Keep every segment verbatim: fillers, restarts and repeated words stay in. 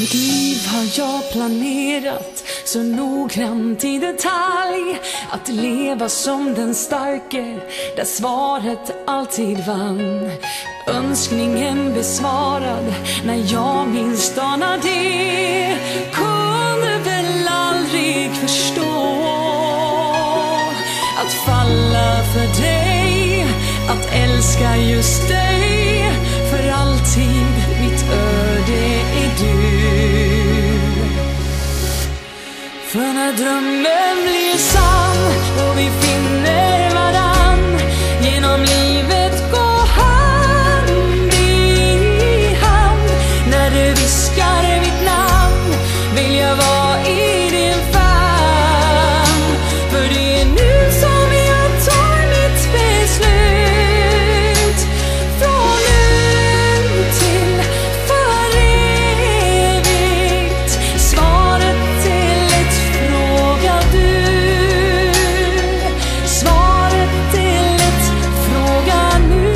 Mitt liv har jag planerat så noggrant i detalj, att leva som den starke där svaret alltid vann. Önskningen besvarad när jag minst anar det, kunde väl aldrig förstå att falla för dig, att älska just dig för alltid. Mitt öde är du. För när drömmen blir sann och vi finner varann, genom livet går hand i hand. När du viskar mitt namn vill jag vara i din famn. För det är nu som jag tar mitt beslut, från nu till för evigt. Svaret till ett fråga du, svaret till ett fråga nu.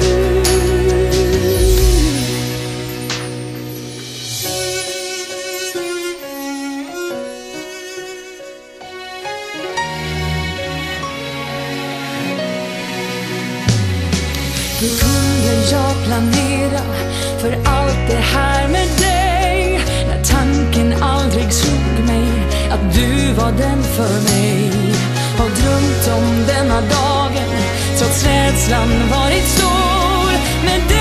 Hur kunde jag planera för allt det här med dig, när tanken aldrig slog mig att du var den för mig? Har drömt om denna dagen trots rädslan varit stor, men